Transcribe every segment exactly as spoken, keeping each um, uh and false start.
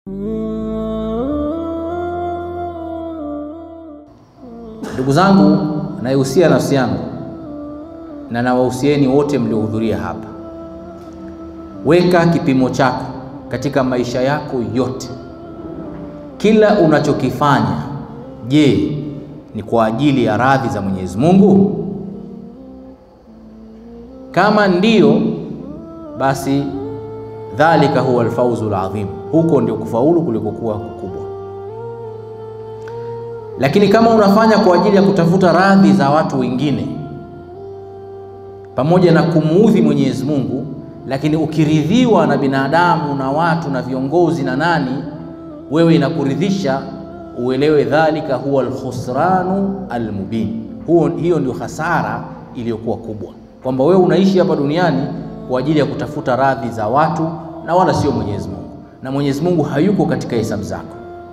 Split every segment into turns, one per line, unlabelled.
Ndugu zangu, naihusia nafsi yangu na nawahusieni wote mliohudhuria hapa. Weka kipimo chako katika maisha yako yote. Kila unachokifanya, je, ni kwa ajili ya radhi za Mwenyezi Mungu? Kama ndiyo, basi dhalika huwa alfawzul adhim. Huko ndio kufaulu kulikokuwa kukubwa. Lakini kama unafanya kwa ajili ya kutafuta radhi za watu wengine, pamoja na kumuudhi Mwenyezi Mungu, lakini ukiridhiwa na binadamu na watu na viongozi na nani, wewe inakuridhisha, uelewe dhalika huwa alkhusranu almubin. Huo hiyo ndio hasara iliyokuwa kubwa, kwamba wewe unaishi hapa duniani kwa ajili ya kutafuta radhi za watu na wala sio Mwenyezi Mungu, na Mwenyezi Mungu hayuko katika hesabu zako.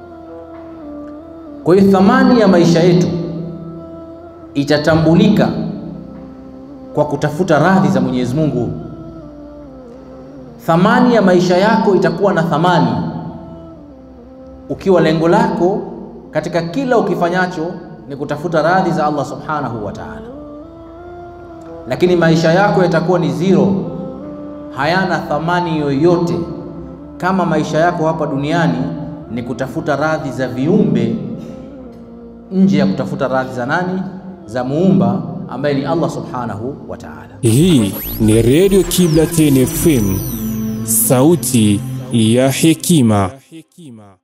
Kwa hiyo thamani ya maisha yetu itatambulika kwa kutafuta radhi za Mwenyezi Mungu. Thamani ya maisha yako itakuwa na thamani ukiwa lengo lako katika kila ukifanyacho ni kutafuta radhi za Allah subhanahu wa ta'ala. Lakini maisha yako yatakuwa ni zero, hayana thamani yoyote kama maisha yako hapa duniani ni kutafuta radhi za viumbe nje ya kutafuta radhi za nani? Za Muumba ambaye ni Allah subhanahu wa ta'ala.
Hii ni Radio Kibla F M, sauti ya hekima.